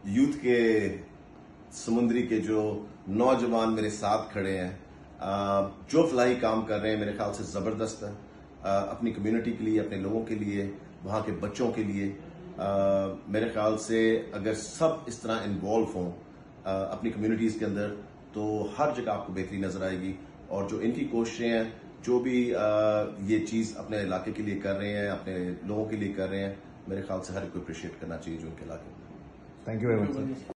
Youth के समुद्री के जो नौजवान मेरे साथ खड़े हैं, जो फलाही काम कर रहे हैं, मेरे ख्याल से जबरदस्त है। अपनी कम्युनिटी के लिए, अपने लोगों के लिए, वहां के बच्चों के लिए। मेरे ख्याल से अगर सब इस तरह इन्वॉल्व हों अपनी कम्युनिटीज के अंदर, तो हर जगह आपको बेहतरी नजर आएगी। और जो इनकी कोशिशें हैं, जो भी ये चीज अपने इलाके के लिए कर रहे हैं, अपने लोगों के लिए कर रहे हैं, मेरे ख्याल से हर कोई अप्रिशिएट करना चाहिए जो उनके इलाके में। Thank you very much.